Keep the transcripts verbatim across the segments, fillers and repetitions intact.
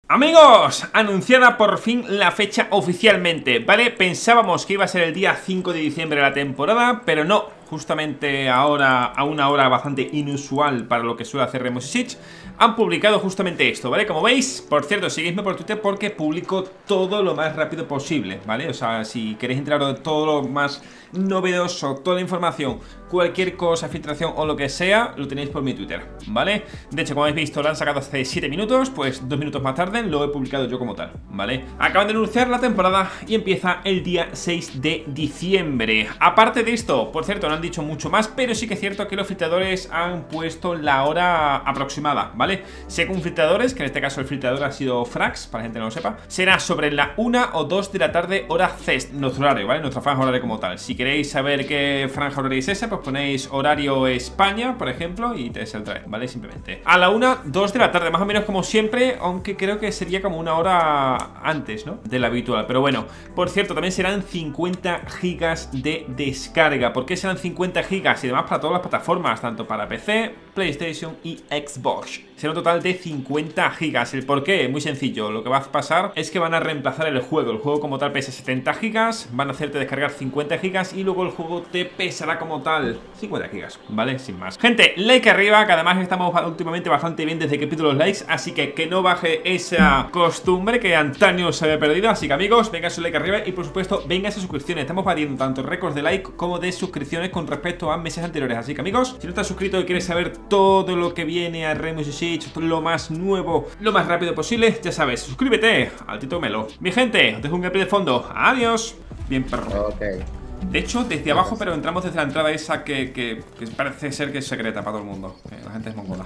Amigos, anunciada por fin la fecha oficialmente, ¿vale? Pensábamos que iba a ser el día cinco de diciembre de la temporada, pero no, justamente ahora, a una hora bastante inusual para lo que suele hacer Rainbow Six, han publicado justamente esto, ¿vale? Como veis, por cierto, seguidme por Twitter porque publico todo lo más rápido posible, ¿vale? O sea, si queréis enteraros de todo lo más novedoso, toda la información, cualquier cosa, filtración o lo que sea, lo tenéis por mi Twitter, ¿vale? De hecho, como habéis visto, lo han sacado hace siete minutos, pues dos minutos más tarde lo he publicado yo como tal, ¿vale? Acaban de anunciar la temporada y empieza el día seis de diciembre. Aparte de esto, por cierto, no han dicho mucho más, pero sí que es cierto que los filtradores han puesto la hora aproximada, ¿vale? Según filtradores, que en este caso el filtrador ha sido Frax, para la gente que no lo sepa, será sobre la una o dos de la tarde, hora C E S T, nuestro horario, ¿vale? Nuestra franja horaria como tal. Si queréis saber qué franja horaria es esa, pues ponéis horario España, por ejemplo, y te saldrá, ¿vale? Simplemente a la una, dos de la tarde, más o menos como siempre, aunque creo que sería como una hora antes, ¿no? De la habitual, pero bueno. Por cierto, también serán cincuenta gigas de descarga. ¿Por qué serán cincuenta gigas? Y además para todas las plataformas, tanto para P C, PlayStation y Xbox. Será un total de cincuenta gigas. ¿El por qué? Muy sencillo. Lo que va a pasar es que van a reemplazar el juego. El juego como tal pesa setenta gigas, van a hacerte descargar cincuenta gigas y luego el juego te pesará como tal cincuenta gigas, ¿vale? Sin más. Gente, like arriba, que además estamos últimamente bastante bien desde que pido los likes, así que que no baje esa costumbre que antaño se había perdido. Así que amigos, venga su like arriba y por supuesto venga esas suscripciones. Estamos batiendo tanto récords de like como de suscripciones con respecto a meses anteriores. Así que amigos, si no estás suscrito y quieres saber todo lo que viene a Rainbow Six, lo más nuevo, lo más rápido posible, ya sabes, suscríbete al Tito Melo. Mi gente, os dejo un gameplay de fondo. Adiós. Bien, perro. Ok. De hecho, desde abajo, pero entramos desde la entrada esa que, que, que parece ser que es secreta para todo el mundo. Que la gente es mongola.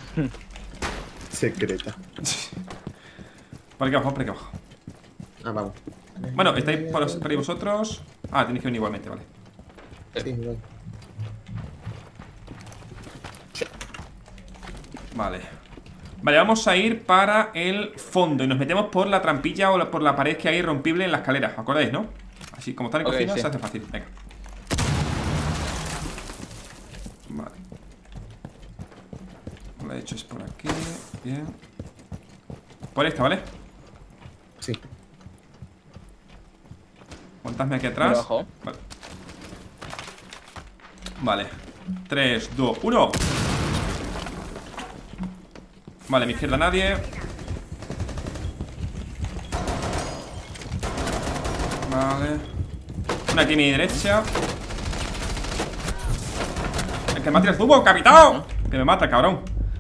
Secreta. Por aquí abajo, por aquí abajo. Ah, vamos. Bueno, estáis por, por ahí vosotros. Ah, tenéis que venir igualmente, vale. Sí, voy. Vale. Vale, vamos a ir para el fondo y nos metemos por la trampilla o la, por la pared que hay irrompible en la escalera. ¿Os acordáis, no? Así como está en Okay, cocina, sí. se hace fácil. Venga. Vale. Lo he hecho es por aquí. Bien. Por esta, ¿vale? Sí. Montadme aquí atrás. Abajo. Vale. Vale. tres, dos, uno. Vale, a mi izquierda nadie. Vale. Una aquí a mi derecha. El que me ha tirado el tubo, capitán. Que me mata, cabrón.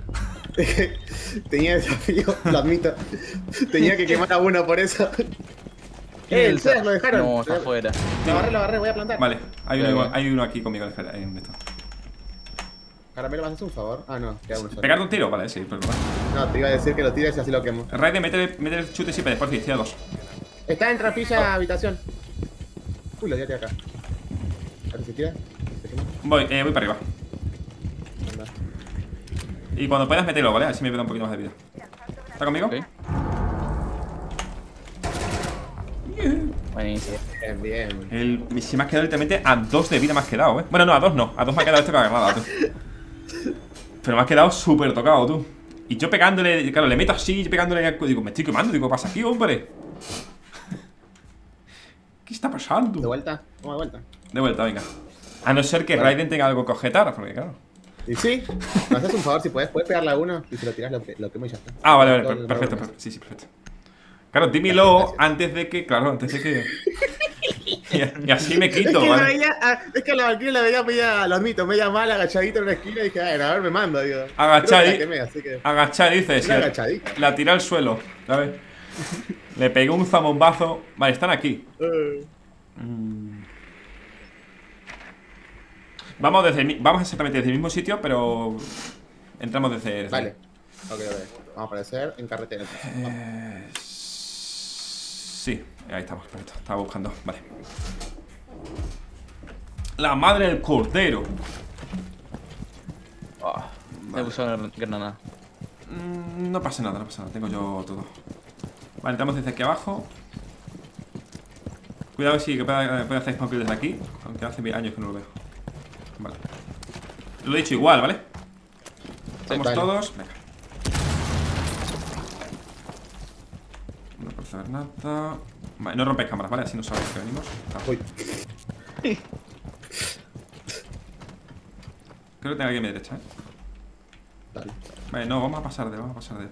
Tenía desafío, lo admito. Tenía que quemar a uno por eso. Eh, el Seas lo dejaron. No, está afuera. Lo agarré, lo agarré, voy a plantar. Vale, hay uno, Bien. igual- hay uno aquí conmigo. Espera, ahí donde está. Caramelo, ¿me haces un favor? Ah, no, queda uno solo. ¿Pegarte un tiro? Vale, sí, pero vale. No, te iba a decir que lo tires y así lo quemo. Raiden, métele, métele chutes y pedes, por fin, tira dos. Está en trapilla habitación. Uy, lo tiré acá. A ver si tira. Se quema. Voy, eh, voy para arriba. Anda. Y cuando puedas, mételo, ¿vale? Así me queda un poquito más de vida. ¿Está conmigo? Ok. Buenísimo. Bien, bien. El, se me ha quedado literalmente a dos de vida me has quedado, ¿eh? Bueno, no, a dos no. A dos me ha quedado esto que ha agarrado, tú. Pero me has quedado súper tocado, tú. Y yo pegándole, claro, le meto así, yo pegándole. Digo, me estoy quemando, digo, ¿qué pasa aquí, hombre? ¿Qué está pasando? ¿De vuelta? Vamos de vuelta. De vuelta, venga. A no ser que Vale. Raiden tenga algo que objetar, porque claro. Y sí, me haces un favor si puedes. Puedes pegarle a uno y si lo tiras lo, que- lo quemo y ya está. Ah, vale, vale, Todo per- el perfecto, barro. perfecto. Sí, sí, perfecto. Claro, dímelo Gracias. antes de que, claro, antes de que. y, y así me Es quito, que, la ¿vale? veía, ah, es que a la Valkyrie la veía media, lo admito, media mal, agachadito en una esquina y dije, a ver, a ver, me mando, digo. Agachadi- Creo que la quemé, así que... Agachar, dices. Una y la- agachadita. La tiré al suelo, ¿sabes? Le pegué un zamombazo. Vale, están aquí. Eh, Vamos desde el mi- Vamos exactamente desde el mismo sitio, pero. Entramos desde. desde Vale. Ok, ok. Vamos a aparecer en carretera. Eh, sí, ahí estamos, perfecto. Estaba buscando, vale. La madre del cordero. Ah, me puso una granada. Mm, no pasa nada, no pasa nada. Tengo yo todo. Vale, entramos desde aquí abajo. Cuidado, sí, que pueda, pueda hacer spawn desde aquí. Aunque hace años que no lo veo. Vale. Lo he dicho igual, ¿vale? Vamos vale. todos. Venga. puedes saber nada. Vale, no rompes cámaras, ¿vale? Así no sabéis que venimos. Ah. Uy. Creo que tengo aquí a mi derecha, ¿eh? Dale. Vale, no, vamos a pasar de, vamos a pasar de.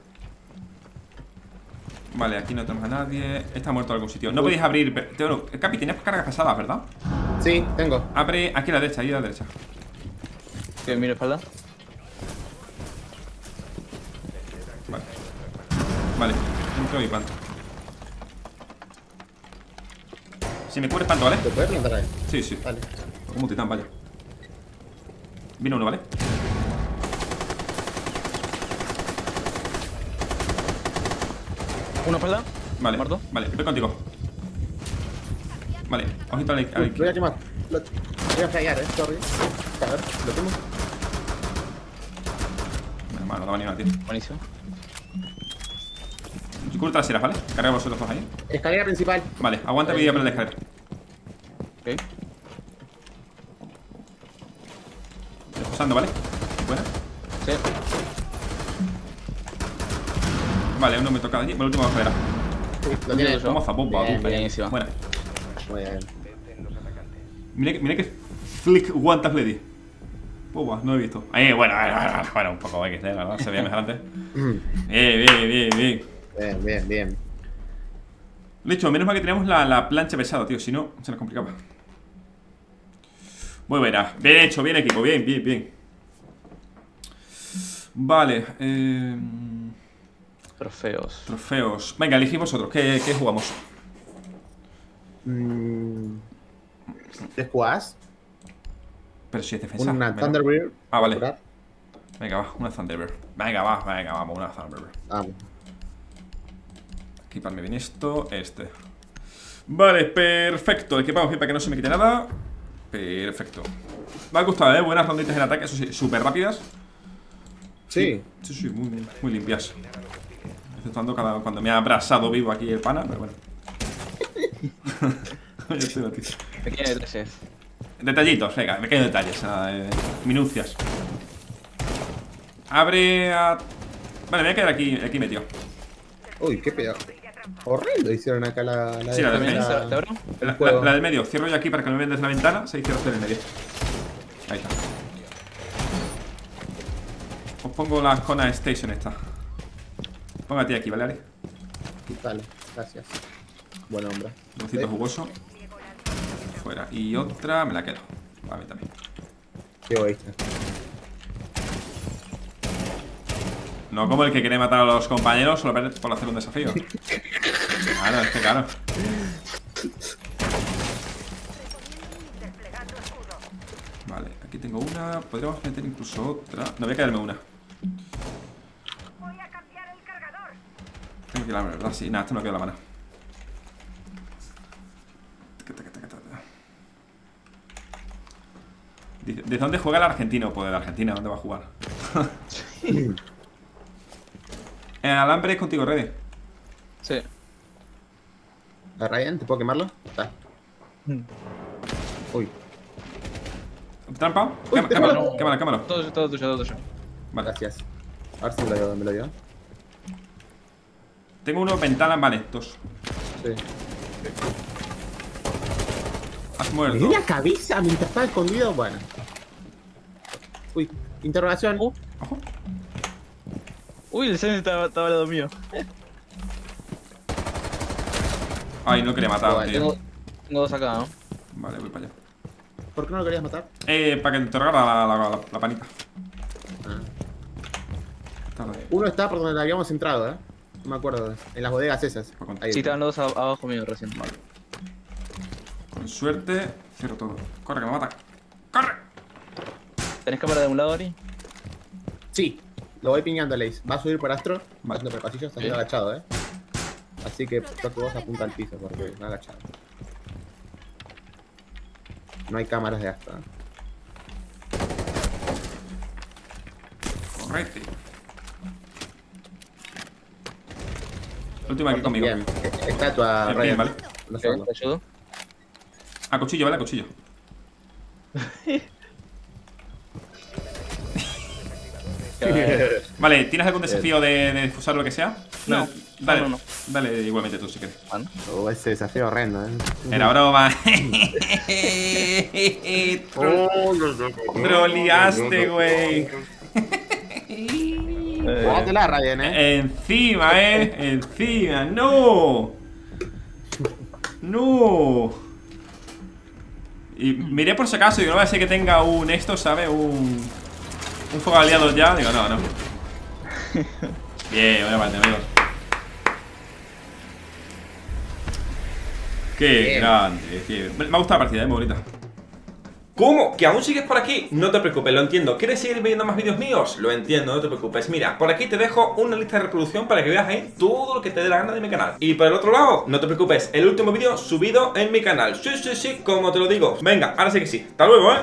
Vale, aquí no tenemos a nadie. Está muerto en algún sitio. No podéis abrir. Pero, Capi, tenías cargas pesadas, ¿verdad? Sí, tengo. Abre aquí a la derecha, ahí a la derecha. Que miro espalda. Vale. Vale, entro y planto. Si me cubres tanto, ¿vale? ¿Te puedes plantar ahí? Sí, sí. Vale. Como un titán, vaya. Vino uno, ¿vale? Una espalda. Vale, Muerto. vale, voy contigo. Vale, ojito al Uy, al- voy a quemar. Lo... Voy a fallar, eh. Sorry. A ver, lo quemo. Menos mal, no daba ni una, tío. Buenísimo. Cubre traseras, ¿vale? Carga vosotros dos ahí. Escalera principal. Vale, aguanta mi día para la escalera. Ok. Posando, ¿vale? Buena. Sí. Vale, uno me toca allí. Por último, escalera. Sí, lo tiene. Yo. Como zapomba, Bien, tú. Buenísima. Buena. Muy bien. Mira, que- mira que flick one tap lady. Pumba, no he visto. Ahí, bueno, bueno, bueno, bueno, un poco X D, ¿verdad? Se veía mejor antes. Bien, bien, bien, bien. Bien, bien, bien. De hecho, menos mal que teníamos la, la plancha pesada, tío. Si no, se nos complicaba. Muy buena. Bien hecho, bien equipo. Bien, bien, bien. Vale. Eh, Trofeos. trofeos. Venga, elegid vosotros. ¿Qué, qué jugamos? Mm. ¿Te jugás? Pero si es defensa. Una Venga. Thunderbird. Ah, vale. Curar. Venga, va. Una Thunderbird. Venga, va. Venga, vamos. Una Thunderbird. Vamos. Equiparme bien esto. Este. Vale, perfecto. Equipamos bien para que no se me quite nada. Perfecto. Me ha gustado, ¿eh? Buenas ronditas en ataque. Eso sí, súper rápidas. Sí. Sí, sí, muy, muy limpias. Exceptuando cada, cuando me ha abrasado vivo aquí el pana, pero bueno. Yo estoy aquí. Pequeños detalles. Detallitos, venga, pequeños detalles, nada, eh, minucias. Abre a... Vale, me voy a quedar aquí, aquí metido. Uy, qué pedo. Horrendo hicieron acá la, la Sí, la defensa. defensa. ¿Te abro? El La, juego. la- la del medio, cierro yo aquí para que no me vean desde la ventana. Se cierra usted en el medio. Ahí está. Os pongo la Kona Station esta. Póngate aquí, ¿vale, Ari? Vale, gracias. Buen hombre. Dulcito Sí. jugoso. Fuera. Y otra me la quedo. A mí también. Qué egoísta. No como el que quiere matar a los compañeros solo por por hacer un desafío. Claro, es que claro. Vale, aquí tengo una. Podríamos meter incluso otra. No, voy a quedarme una. Tengo que ir a la mano, ¿verdad? Sí, nada, esto no queda la mano. Dice, ¿desde dónde juega el argentino? Pues de la Argentina, ¿dónde va a jugar? El alambre es contigo, Rede. Sí. ¿A Ryan? ¿Te puedo quemarlo? Está. Uy. ¿Trampa? Uy, Quema- déjalo. Quémalo, quémalo, quémalo. Todo tuyo, todo tuyo, todo tuyo. Vale. Gracias. A ver si me lo, me lo dio. Tengo uno, ventana, vale, dos. Sí. Has ¿Me muerto. di la cabeza mientras estaba escondido? Bueno. Uy, interrogación. Uh. Ojo. Uy, el Zen estaba, estaba al lado mío. Ay, no quería matar, Vale, tío. Tengo, tengo dos acá, ¿no? Vale, voy para allá. ¿Por qué no lo querías matar? Eh, para que te interrogara la, la, la, la panita. Ah. Tarde. Uno está por donde habíamos entrado, ¿eh? No me acuerdo. En las bodegas esas. Por contar. Ahí Sí, está. estaban los dos a- abajo mío recién. Vale. Con suerte, cierro todo. Corre, que me mata. ¡Corre! ¿Tenés cámara de un lado, Ari? Sí, lo voy piñando, Lace. Va a subir por Astro. Vale. Pasando por el pasillo, está Bien. agachado, ¿eh? Así que creo que vos apunta al piso porque está agachado. No hay cámaras de Astro. ¿eh? Correte. Última aquí conmigo. Bien, estatua, Bien, Ryan. vale. No Ok, solo. ¿te ayudo? A cuchillo, ¿vale? A cuchillo. Vale, ¿tienes algún desafío de, de difusar lo que sea? No, Dale, no, no, no. dale igualmente tú si quieres. Bueno. Oh, ese desafío horrendo, eh. Era broma. Tro- Oh, no, no, no. Troleaste, güey. Eh, Jugátela, Ryan, eh. Encima, eh. Encima. No. No. Y miré por si acaso, digo, no va a ser que tenga un esto, ¿sabes? Un. Un fuego aliado ya. Digo, no, no. Bien, buena parte, amigos. Qué Bien. grande, qué... Me ha gustado la partida, es muy bonita. ¿Cómo? ¿Que aún sigues por aquí? No te preocupes, lo entiendo. ¿Quieres seguir viendo más vídeos míos? Lo entiendo, no te preocupes. Mira, por aquí te dejo una lista de reproducción para que veas ahí todo lo que te dé la gana de mi canal. Y por el otro lado, no te preocupes, el último vídeo subido en mi canal. Sí, sí, sí, como te lo digo. Venga, ahora sí que sí. Hasta luego, ¿eh?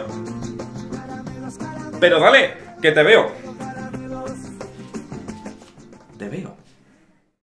Pero dale, que te veo. Te veo.